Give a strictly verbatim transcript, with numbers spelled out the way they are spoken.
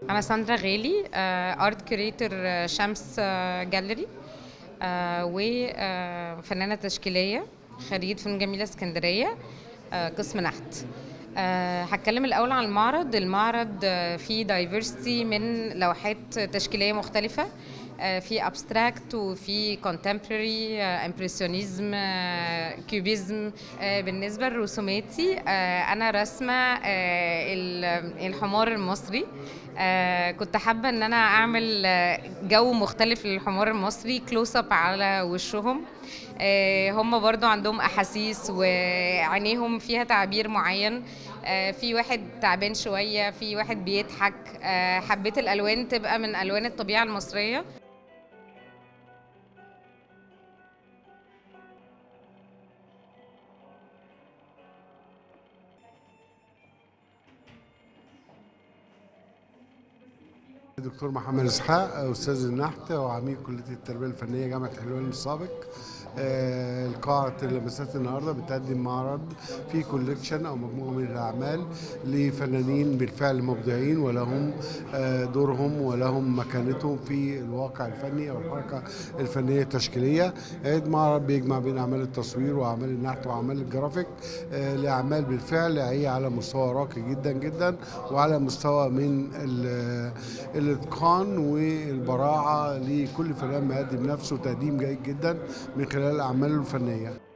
أنا ساندرا غالي، ارت كوريتور شمس جاليري، وفنانة تشكيلية، خريجة فنون جميلة اسكندرية، آه، قسم نحت. آه، هتكلم الأول عن المعرض. المعرض آه، فيه دايفرستي من لوحات تشكيلية مختلفة، آه، في ابستراكت وفي كونتمبراري، امبرسيونيزم، كيوبيزم. بالنسبة لرسوماتي، آه، أنا رسمة آه، ال- الحمار المصري. آه، كنت حابة ان انا اعمل آه، جو مختلف للحمار المصري، كلوز اب على وشهم. آه، هم برضو عندهم احاسيس وعينيهم فيها تعبير معين. آه، في واحد تعبان شوية، في واحد بيضحك. آه، حبيت الالوان تبقى من الوان الطبيعة المصرية. دكتور محمد اسحاق، استاذ النحت وعميد كليه التربيه الفنيه جامعه حلوان السابق. آه، القاعه اللمسات النهارده بتقدم معرض فيه كوليكشن او مجموعه من الاعمال لفنانين بالفعل مبدعين، ولهم آه، دورهم ولهم مكانتهم في الواقع الفني او الحركه الفنيه التشكيليه. المعرض بيجمع بين اعمال التصوير واعمال النحت واعمال الجرافيك، آه، لاعمال بالفعل هي على مستوى راقي جدا جدا، وعلى مستوى من الاتقان والبراعه لكل فنان مقدم نفسه تقديم جيد جدا من خلال اعماله الفنيه.